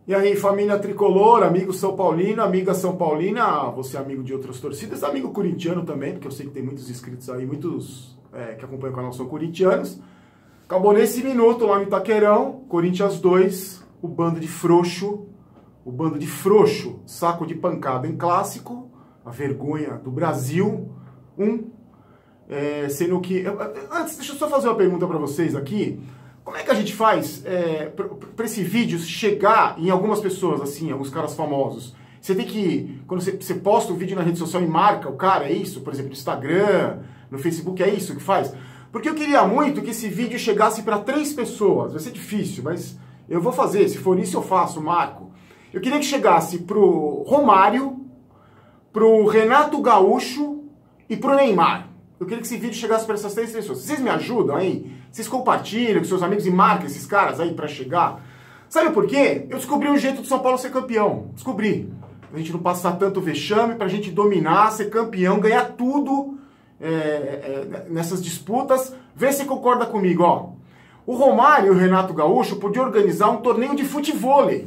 E aí, família tricolor, amigo São Paulino, amiga São Paulina, você é amigo de outras torcidas, amigo corintiano também, porque eu sei que tem muitos inscritos aí, muitos que acompanham o canal são corintianos. Acabou nesse minuto lá no Itaquerão, Corinthians 2, o bando de frouxo, saco de pancada em clássico, a vergonha do Brasil, sendo que... Antes, deixa eu só fazer uma pergunta para vocês aqui. Como é que a gente faz para esse vídeo chegar em algumas pessoas, assim, alguns caras famosos? Você tem que, quando você posta um vídeo na rede social e marca o cara, é isso? Por exemplo, no Instagram, no Facebook, é isso que faz? Porque eu queria muito que esse vídeo chegasse para 3 pessoas. Vai ser difícil, mas eu vou fazer. Se for isso, eu faço, marco. Eu queria que chegasse pro Romário, pro Renato Gaúcho e pro Neymar. Eu queria que esse vídeo chegasse para essas 3 pessoas. Vocês me ajudam aí? Vocês compartilham com seus amigos e marcam esses caras aí para chegar? Sabe por quê? Eu descobri um jeito do São Paulo ser campeão. Descobri. Pra gente não passar tanto vexame, pra gente dominar, ser campeão, ganhar tudo nessas disputas. Vê se concorda comigo, ó. O Romário e o Renato Gaúcho podiam organizar um torneio de futevôlei.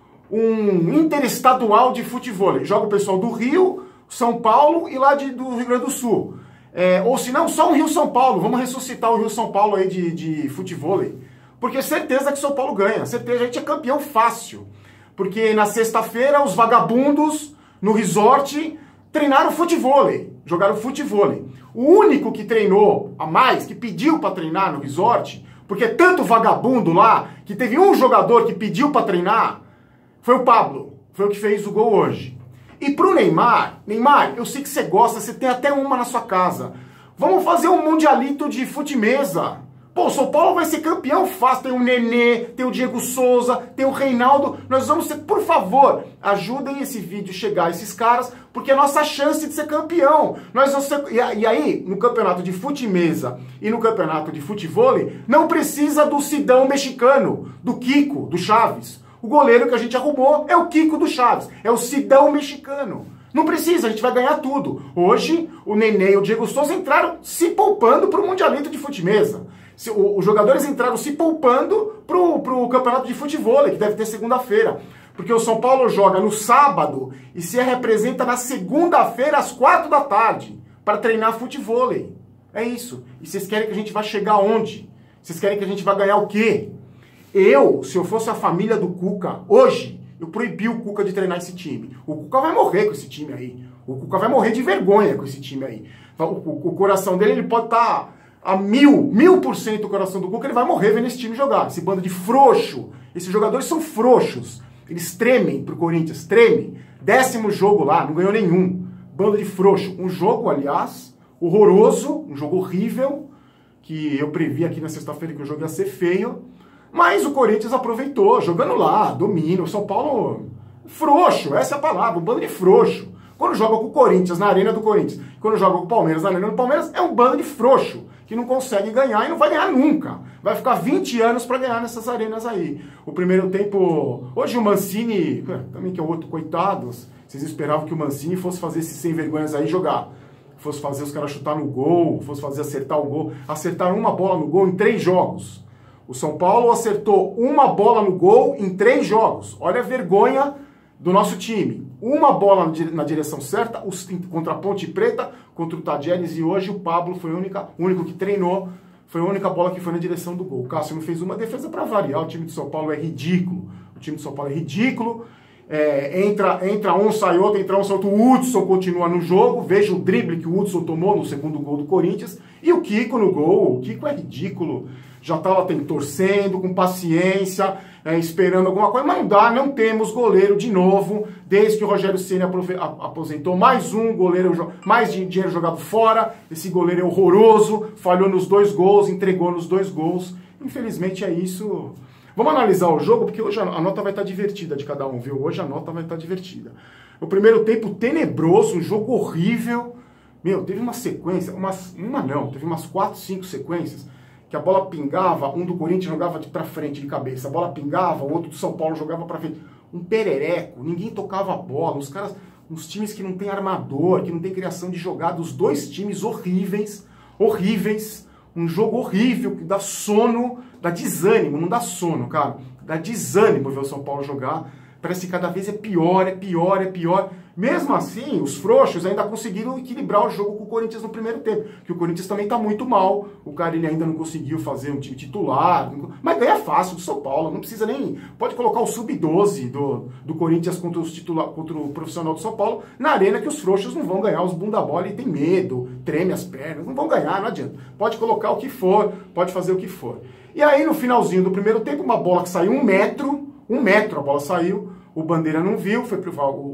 Um interestadual de futevôlei. Joga o pessoal do Rio, São Paulo e lá do Rio Grande do Sul. Ou se não, só o Rio-São Paulo. Vamos ressuscitar o Rio-São Paulo aí de futevôlei. Porque certeza que São Paulo ganha. Certeza, a gente é campeão fácil. Porque na sexta-feira os vagabundos no resort treinaram futevôlei. Jogaram futevôlei. O único que treinou a mais, que pediu para treinar no resort, porque é tanto vagabundo lá, que teve um jogador que pediu para treinar, foi o Pablo. Foi o que fez o gol hoje. E pro Neymar, eu sei que você gosta, você tem até uma na sua casa. Vamos fazer um mundialito de fute-mesa. Pô, o São Paulo vai ser campeão fácil. Tem o Nenê, tem o Diego Souza, tem o Reinaldo. Nós vamos ser, por favor, ajudem esse vídeo chegar a esses caras, porque é a nossa chance de ser campeão. Nós vamos ser... E aí, no campeonato de fute-mesa e no campeonato de futevôlei, não precisa do Sidão mexicano, do Kiko, do Chaves. O goleiro que a gente arrumou é o Kiko do Chaves, é o Sidão mexicano. Não precisa, a gente vai ganhar tudo. Hoje, o Nenê e o Diego Souza entraram se poupando para o mundialito de fute-mesa. Os jogadores entraram se poupando pro campeonato de futevôlei, que deve ter segunda-feira. Porque o São Paulo joga no sábado e se representa na segunda-feira às 4 da tarde para treinar futevôlei. É isso. E vocês querem que a gente vá chegar onde? Vocês querem que a gente vá ganhar o quê? Se eu fosse a família do Cuca, hoje, eu proibi o Cuca de treinar esse time. O Cuca vai morrer com esse time aí. O Cuca vai morrer de vergonha com esse time aí. O coração dele, ele pode estar a 1000% o coração do Cuca, ele vai morrer vendo esse time jogar. Esse bando de frouxo. Esses jogadores são frouxos. Eles tremem pro Corinthians, tremem. 10º jogo lá, não ganhou nenhum. Bando de frouxo. Um jogo, aliás, horroroso, um jogo horrível, que eu previ aqui na sexta-feira que o jogo ia ser feio. Mas o Corinthians aproveitou, jogando lá, domina. O São Paulo, frouxo, essa é a palavra, um bando de frouxo. Quando joga com o Corinthians, na arena do Corinthians, quando joga com o Palmeiras, na arena do Palmeiras, é um bando de frouxo, que não consegue ganhar e não vai ganhar nunca. Vai ficar 20 anos para ganhar nessas arenas aí. O primeiro tempo... Hoje o Mancini, também que é outro, coitados, vocês esperavam que o Mancini fosse fazer esses sem vergonhas aí jogar. Fosse fazer os caras chutar no gol, fosse fazer acertar o gol. Acertaram uma bola no gol em 3 jogos. O São Paulo acertou uma bola no gol em 3 jogos. Olha a vergonha do nosso time. Uma bola na direção certa, contra a Ponte Preta, contra o Tadieres, e hoje o Pablo foi o único que treinou, foi a única bola que foi na direção do gol. O Cássio não fez uma defesa para variar, o time de São Paulo é ridículo. O time de São Paulo é ridículo. Entra um, sai outro, entra um, sai outro. O Hudson continua no jogo. Veja o drible que o Hudson tomou no segundo gol do Corinthians. E o Kiko no gol. O Kiko é ridículo. Já estava torcendo, com paciência, esperando alguma coisa, mas não dá, não temos goleiro de novo, desde que o Rogério Ceni aposentou. Mais um goleiro, mais dinheiro jogado fora, esse goleiro é horroroso, falhou nos 2 gols, entregou nos 2 gols, infelizmente é isso. Vamos analisar o jogo, porque hoje a nota vai estar divertida de cada um, viu? Hoje a nota vai estar divertida. O primeiro tempo tenebroso, um jogo horrível, teve uma sequência, teve umas 4, 5 sequências, que a bola pingava, um do Corinthians jogava pra frente de cabeça, a bola pingava, o outro do São Paulo jogava pra frente. Um perereco, ninguém tocava a bola, uns times que não tem armador, que não tem criação de jogada, os 2 times horríveis, um jogo horrível, que dá sono, dá desânimo, não dá sono, cara. dá desânimo ver o São Paulo jogar. Parece que cada vez é pior, é pior, é pior. Mesmo assim, os frouxos ainda conseguiram equilibrar o jogo com o Corinthians no primeiro tempo. Que o Corinthians também tá muito mal. O Carille ainda não conseguiu fazer um time titular. Mas ganha fácil do São Paulo. Não precisa nem... Pode colocar o sub-12 do Corinthians contra o profissional do São Paulo na arena, que os frouxos não vão ganhar. Os bunda bola e tem medo, treme as pernas. Não vão ganhar, não adianta. Pode colocar o que for, pode fazer o que for. E aí, no finalzinho do primeiro tempo, uma bola que saiu 1 metro a bola saiu, o Bandeira não viu, foi pro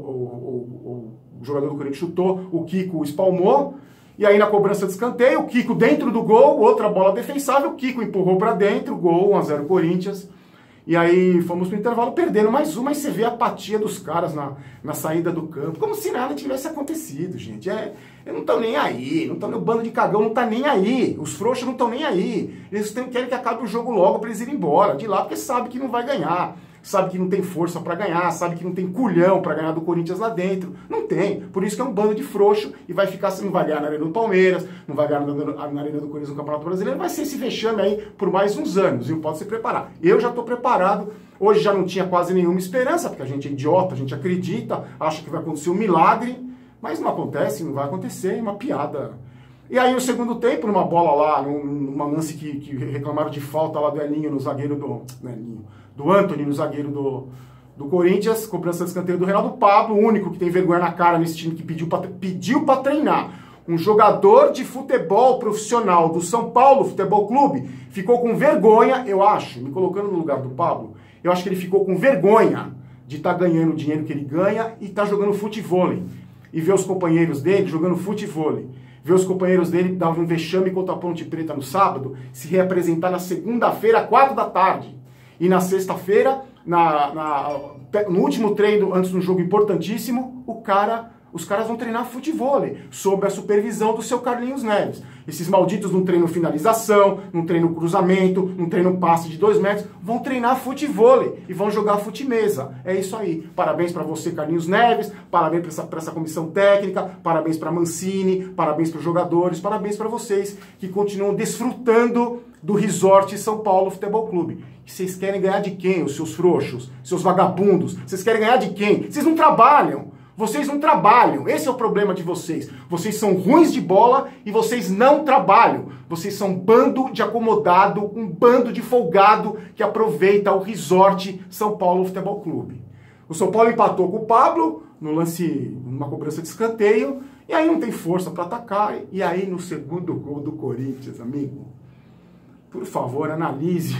o jogador do Corinthians chutou, o Kiko espalmou, e aí na cobrança de escanteio, o Kiko dentro do gol, outra bola defensável, o Kiko empurrou para dentro, gol, 1-0 Corinthians, e aí fomos pro intervalo perdendo mais uma, e você vê a apatia dos caras na saída do campo, como se nada tivesse acontecido, gente. Eles não estão nem aí, não estão no bando de cagão, não tá nem aí, os frouxos não estão nem aí, eles querem que acabe o jogo logo para eles irem embora de lá, porque sabe que não vai ganhar. Sabe que não tem força para ganhar, sabe que não tem culhão para ganhar do Corinthians lá dentro. Não tem. Por isso que é um bando de frouxo e vai ficar, não vai ganhar na Arena do Palmeiras, não vai ganhar na Arena do Corinthians no Campeonato Brasileiro, vai ser esse vexame aí por mais uns anos, viu? Pode se preparar. Eu já estou preparado. Hoje já não tinha quase nenhuma esperança, porque a gente é idiota, a gente acredita, acha que vai acontecer um milagre, mas não acontece, não vai acontecer, é uma piada. E aí no segundo tempo, numa bola lá, numa lance que reclamaram de falta lá do Elinho no zagueiro do Antony, no zagueiro do Corinthians, cobrança de escanteio do Reinaldo Pablo, o único que tem vergonha na cara nesse time que pediu para treinar. Um jogador de futebol profissional do São Paulo Futebol Clube ficou com vergonha, eu acho, me colocando no lugar do Pablo, eu acho que ele ficou com vergonha de estar ganhando o dinheiro que ele ganha e estar jogando futevôlei. E ver os companheiros dele jogando futevôlei. Ver os companheiros dele dar um vexame contra a Ponte Preta no sábado, se reapresentar na segunda-feira, 4 da tarde. E na sexta-feira, no último treino, antes de um jogo importantíssimo, os caras vão treinar futevôlei, sob a supervisão do seu Carlinhos Neves. Esses malditos não treinam finalização, não treinam cruzamento, não treinam passe de 2 metros, vão treinar futevôlei e vão jogar futemesa. É isso aí. Parabéns para você, Carlinhos Neves, parabéns para essa comissão técnica, parabéns para Mancini, parabéns para os jogadores, parabéns para vocês que continuam desfrutando do Resort São Paulo Futebol Clube. E vocês querem ganhar de quem, os seus frouxos, seus vagabundos? Vocês querem ganhar de quem? Vocês não trabalham. Vocês não trabalham, esse é o problema de vocês. Vocês são ruins de bola e vocês não trabalham. Vocês são um bando de acomodado, um bando de folgado que aproveita o Resort São Paulo Futebol Clube. O São Paulo empatou com o Pablo no lance, numa cobrança de escanteio, e aí não tem força para atacar. E aí no segundo gol do Corinthians, amigo, por favor, analise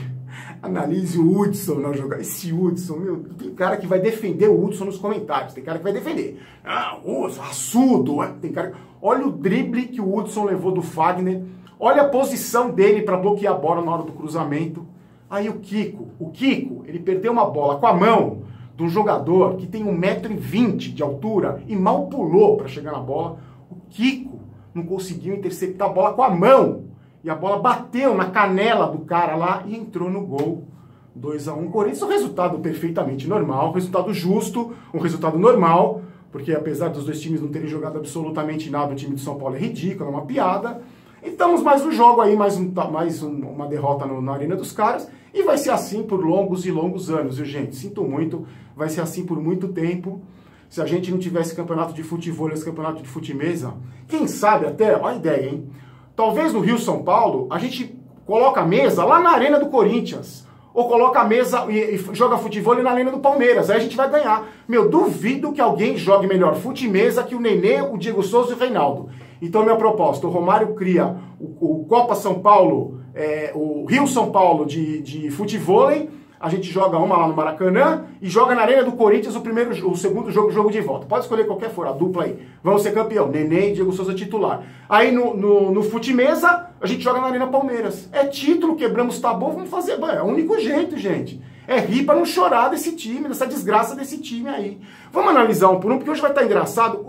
o Hudson na jogada. Esse Hudson, meu, tem cara que vai defender o Hudson nos comentários. Tem cara que vai defender. Ah, Hudson, raçudo. Tem cara... Olha o drible que o Hudson levou do Fagner. Olha a posição dele para bloquear a bola na hora do cruzamento. Aí o Kiko, ele perdeu uma bola com a mão de um jogador que tem 1,20 m de altura e mal pulou para chegar na bola. O Kiko não conseguiu interceptar a bola com a mão. E a bola bateu na canela do cara lá e entrou no gol. 2-1 Corinthians, um resultado perfeitamente normal, um resultado justo, um resultado normal, porque apesar dos dois times não terem jogado absolutamente nada, o time de São Paulo é ridículo, é uma piada. E estamos mais um jogo aí, mais uma derrota na Arena dos caras, e vai ser assim por longos e longos anos, viu, gente? Sinto muito, vai ser assim por muito tempo. Se a gente não tivesse campeonato de futebol, esse campeonato de futemesa, quem sabe até, olha a ideia, hein? Talvez no Rio São Paulo, a gente coloca a mesa lá na Arena do Corinthians. Ou coloca a mesa e joga futebol na Arena do Palmeiras. Aí a gente vai ganhar. Meu, duvido que alguém jogue melhor futemesa que o Nenê, o Diego Souza e o Reinaldo. Então, minha proposta, o Romário cria o Copa São Paulo, o Rio São Paulo de futevôlei. A gente joga uma lá no Maracanã e joga na Arena do Corinthians o segundo jogo de volta. Pode escolher qualquer for, a dupla aí. Vamos ser campeão. Nenê e Diego Souza titular. Aí no futemesa, a gente joga na Arena Palmeiras. É título, quebramos tabu, vamos fazer. É o único jeito, gente. É rir pra não chorar desse time, dessa desgraça desse time aí. Vamos analisar um por um, porque hoje vai estar engraçado.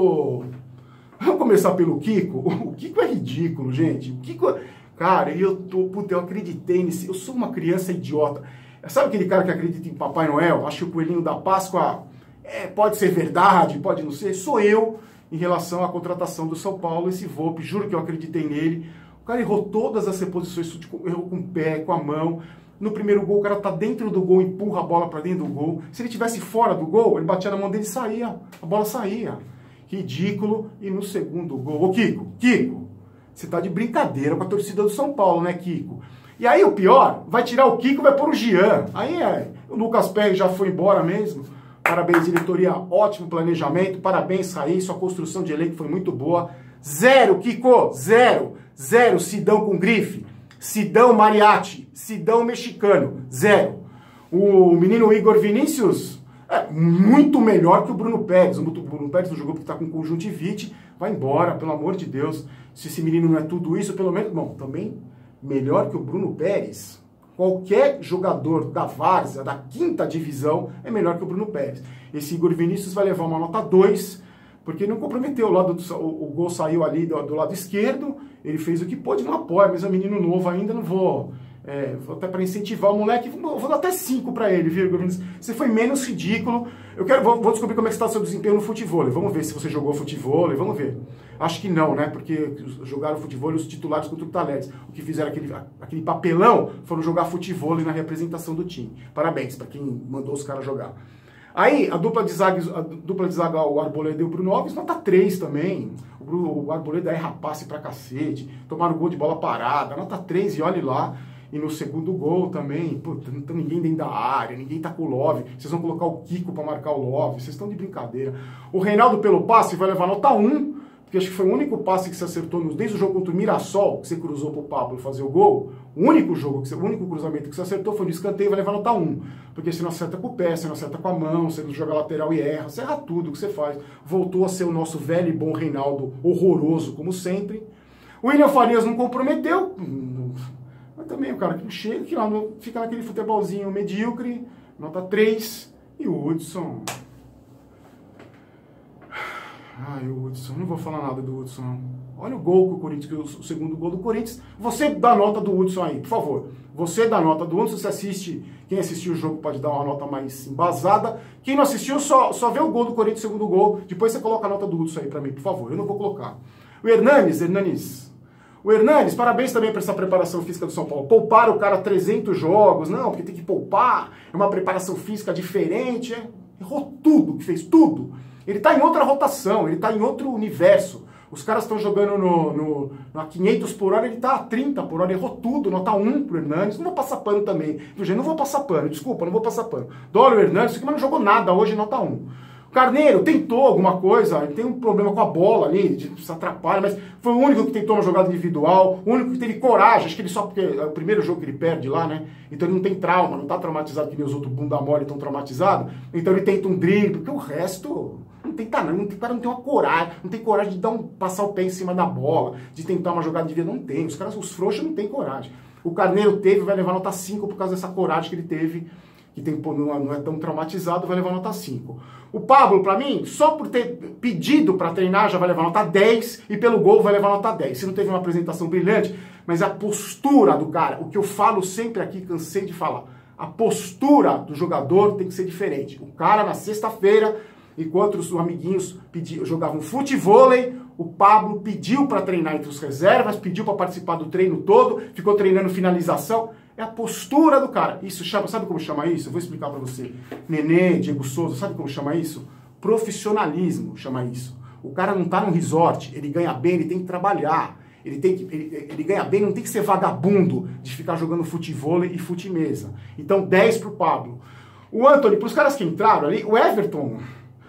Vamos começar pelo Kiko. O Kiko é ridículo, gente. O Kiko... Cara, eu acreditei nisso. Eu sou uma criança idiota. Sabe aquele cara que acredita em Papai Noel? Acho que o coelhinho da Páscoa pode ser verdade, pode não ser. Sou eu em relação à contratação do São Paulo, esse Volpi, juro que eu acreditei nele. O cara errou todas as reposições, errou com o pé, com a mão. No primeiro gol, o cara tá dentro do gol, empurra a bola para dentro do gol. Se ele tivesse fora do gol, ele batia na mão dele e saía. A bola saía. Ridículo. E no segundo gol... Ô, Kiko, você tá de brincadeira com a torcida do São Paulo, né, Kiko? E aí o pior, vai tirar o Kiko e vai pôr o Jean. Aí o Lucas Perry já foi embora mesmo. Parabéns, diretoria, ótimo planejamento. Parabéns, Raí, sua construção de elenco foi muito boa. 0, Kiko, 0. 0, Sidão com grife. Sidão Mariachi, Sidão mexicano, 0. O menino Igor Vinícius é muito melhor que o Bruno Pérez. O Bruno Pérez não jogou porque está com conjuntivite. Vai embora, pelo amor de Deus. Se esse menino não é tudo isso, pelo menos... Bom, também melhor que o Bruno Pérez. Qualquer jogador da várzea, da 5ª divisão, é melhor que o Bruno Pérez. Esse Igor Vinícius vai levar uma nota 2, porque não comprometeu. O gol saiu ali do lado esquerdo, ele fez o que pôde, não apoia, mas é um menino novo ainda, não vou... vou até para incentivar o moleque, vou dar até 5 para ele, viu, Igor Vinícius? Você foi menos ridículo. Vou descobrir como é que está o seu desempenho no futevôlei. Vamos ver se você jogou futevôlei, vamos ver. Acho que não, né? Porque jogaram futevôlei os titulares contra o Taleres. O que fizeram aquele papelão foram jogar futevôlei na representação do time. Parabéns para quem mandou os caras jogar. Aí, a dupla de zaga, o Arboleda e o Bruno Alves, nota 3 também. O Arboleda é rapace pra cacete. Tomaram gol de bola parada, nota 3 e olhe lá. E no segundo gol também, puta, não tá ninguém dentro da área, ninguém tá com o Love. Vocês vão colocar o Kiko pra marcar o Love, vocês estão de brincadeira. O Reinaldo pelo passe vai levar nota 1, porque acho que foi o único passe que você acertou desde o jogo contra o Mirassol, que você cruzou pro Pablo fazer o gol. O único cruzamento que você acertou foi no escanteio, vai levar nota 1. Porque você não acerta com o pé, você não acerta com a mão, você não joga lateral e erra, você erra tudo que você faz. Voltou a ser o nosso velho e bom Reinaldo, horroroso como sempre. O William Farias não comprometeu, mas também o cara que não chega, que lá fica naquele futebolzinho medíocre, nota 3. E o Hudson... Ai, o Hudson, não vou falar nada do Hudson, não. Olha o gol que o Corinthians, o segundo gol do Corinthians. Você dá nota do Hudson aí, por favor. Você dá nota do Hudson, você assiste, quem assistiu o jogo pode dar uma nota mais embasada. Quem não assistiu, só vê o gol do Corinthians, o segundo gol. Depois você coloca a nota do Hudson aí pra mim, por favor. Eu não vou colocar. O Hernanes, parabéns também por essa preparação física do São Paulo. Pouparam o cara 300 jogos, não, porque tem que poupar, é uma preparação física diferente. Errou tudo, que fez tudo. Ele tá em outra rotação, ele tá em outro universo. Os caras estão jogando a 500 por hora, ele tá a 30 por hora, errou tudo, nota 1 pro Hernanes. Não vou passar pano também. Não vou passar pano, desculpa, não vou passar pano. Dólar o Hernanes, mas não jogou nada hoje, nota 1. O Carneiro tentou alguma coisa, ele tem um problema com a bola ali, se atrapalha, mas foi o único que tentou uma jogada individual, o único que teve coragem, acho que ele só porque é o primeiro jogo que ele perde lá, né? Então ele não tem trauma, não tá traumatizado que nem os outros bunda mole estão traumatizados, então ele tenta um drible, porque o resto... O cara não tem uma coragem, não tem coragem de passar o pé em cima da bola, de tentar uma jogada de vida, não tem. Os frouxos não tem coragem. O Carneiro teve, vai levar nota 5 por causa dessa coragem que ele teve, que não é tão traumatizado, vai levar nota 5. O Pablo, pra mim, só por ter pedido pra treinar, já vai levar nota 10, e pelo gol vai levar nota 10. Se não teve uma apresentação brilhante, mas a postura do cara, o que eu falo sempre aqui, cansei de falar, a postura do jogador tem que ser diferente. O cara, na sexta-feira, enquanto os amiguinhos jogavam futevôlei, o Pablo pediu para treinar entre os reservas, pediu para participar do treino todo, ficou treinando finalização. É a postura do cara. Isso chama, sabe como chama isso? Eu vou explicar para você. Nenê, Diego Souza, sabe como chama isso? Profissionalismo chama isso. O cara não tá num resort, ele ganha bem, ele tem que trabalhar. Ele ganha bem, não tem que ser vagabundo de ficar jogando futevôlei e fute-mesa. Então 10 pro Pablo. O Antony, pros caras que entraram ali, o Everton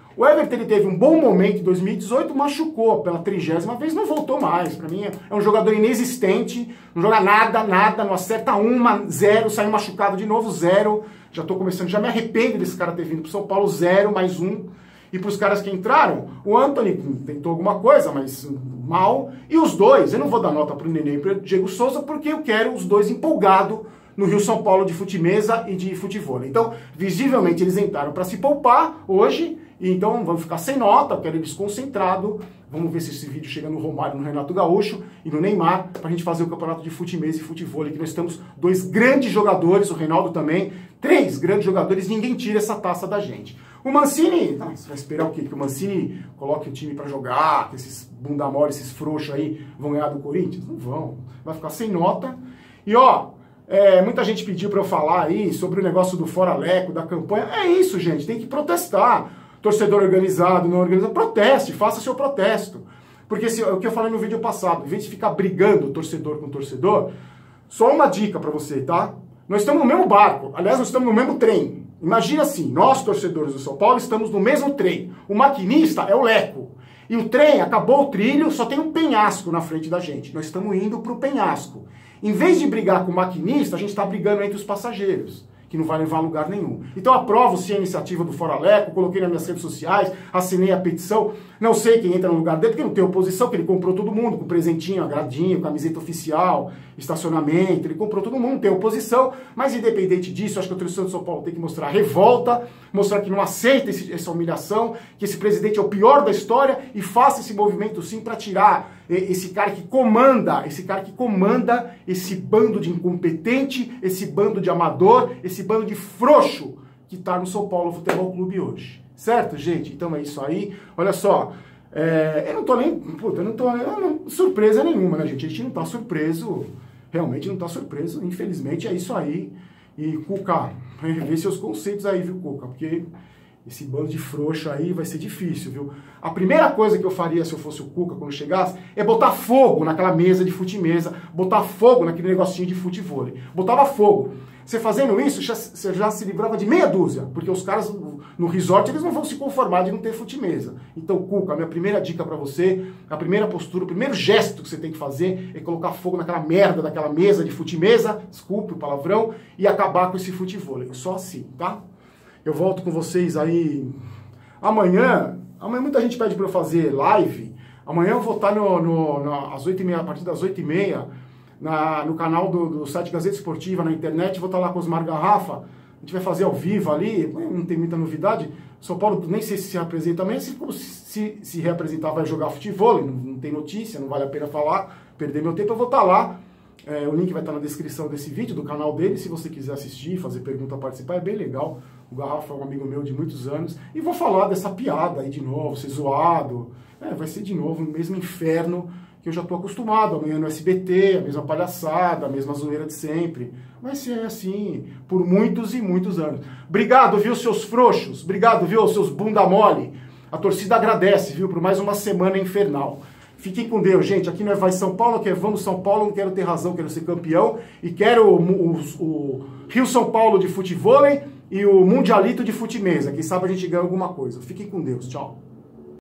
ele teve um bom momento em 2018, machucou pela 30ª vez, não voltou mais. Pra mim é um jogador inexistente, não joga nada, não acerta uma, 0, saiu machucado de novo, 0. Já tô começando, já me arrependo desse cara ter vindo pro São Paulo, 0, mais 1. E pros caras que entraram, o Antony tentou alguma coisa, mas mal. E os dois, eu não vou dar nota pro Nenê e pro Diego Souza, porque eu quero os dois empolgados no Rio São Paulo de fute-mesa e de futevôlei. Então, visivelmente, eles entraram para se poupar hoje, e então vamos ficar sem nota, eu quero eles concentrados. Vamos ver se esse vídeo chega no Romário, no Renato Gaúcho e no Neymar, pra gente fazer o campeonato de fute-mesa e futevôlei, que nós temos 2 grandes jogadores, o Reinaldo também, 3 grandes jogadores, ninguém tira essa taça da gente. O Mancini, você vai esperar o quê? Que o Mancini coloque o time pra jogar, que esses bunda mole, esses frouxos aí vão ganhar do Corinthians? Não vão, vai ficar sem nota. E ó, Muita gente pediu para eu falar aí sobre o negócio do Fora Leco, da campanha. É isso, gente, tem que protestar. Torcedor organizado, não organizado, proteste, faça seu protesto. Porque o que eu falei no vídeo passado, em vez de ficar brigando torcedor com torcedor, só uma dica para você, tá? Nós estamos no mesmo barco, aliás, nós estamos no mesmo trem. Imagina assim, nós torcedores do São Paulo estamos no mesmo trem. O maquinista é o Leco. E o trem acabou o trilho, só tem um penhasco na frente da gente. Nós estamos indo para o penhasco. Em vez de brigar com o maquinista, a gente está brigando entre os passageiros, que não vai levar a lugar nenhum. Então aprovo-se a iniciativa do Fora Leco, coloquei nas minhas redes sociais, assinei a petição, não sei quem entra no lugar dele, porque não tem oposição, porque ele comprou todo mundo, com presentinho, agradinho, camiseta oficial, estacionamento, ele comprou todo mundo, tem oposição, mas independente disso, acho que o torcedor de São Paulo tem que mostrar revolta, mostrar que não aceita essa humilhação, que esse presidente é o pior da história e faça esse movimento sim para tirar esse cara que comanda esse bando de incompetente, esse bando de amador, esse bando de frouxo que tá no São Paulo Futebol Clube hoje. Certo, gente? Então é isso aí. Olha só, eu não tô nem... Puta, surpresa nenhuma, né, gente? A gente não tá surpreso, realmente não tá surpreso. Infelizmente é isso aí. E, Cuca, rever seus conceitos aí, viu, Cuca? Porque esse bando de frouxo aí vai ser difícil, viu? A primeira coisa que eu faria se eu fosse o Cuca quando chegasse é botar fogo naquela mesa de fute-mesa, botar fogo naquele negocinho de futevôlei. Botava fogo. Você fazendo isso, você já se livrava de meia dúzia, porque os caras no resort eles não vão se conformar de não ter fute-mesa. Então, Cuca, a minha primeira dica pra você, a primeira postura, o primeiro gesto que você tem que fazer é colocar fogo naquela merda daquela mesa de fute-mesa, desculpe o palavrão, e acabar com esse futevôlei. Só assim, tá? Eu volto com vocês aí amanhã. Amanhã muita gente pede para eu fazer live. Amanhã eu vou estar às 8h30, a partir das 8h30, no canal do site Gazeta Esportiva, na internet. Vou estar lá com os Osmar Garrafa. A gente vai fazer ao vivo ali, não tem muita novidade. São Paulo nem sei se reapresenta amanhã. Se reapresentar vai jogar futebol, não tem notícia, não vale a pena falar, perder meu tempo. Eu vou estar lá. O link vai estar na descrição desse vídeo, do canal dele, se você quiser assistir, fazer pergunta, participar, é bem legal. O Garrafa é um amigo meu de muitos anos. E vou falar dessa piada aí de novo, ser zoado. Vai ser de novo o mesmo inferno que eu já estou acostumado. Amanhã no SBT, a mesma palhaçada, a mesma zoeira de sempre. Vai ser assim por muitos e muitos anos. Obrigado, viu, seus frouxos? Obrigado, viu, seus bunda mole? A torcida agradece, viu, por mais uma semana infernal. Fiquem com Deus, gente. Aqui não é Vai São Paulo, aqui é Vamos São Paulo. Não quero ter razão, quero ser campeão. E quero o Rio São Paulo de futevôlei e o Mundialito de fute-mesa. Quem sabe a gente ganha alguma coisa. Fiquem com Deus. Tchau.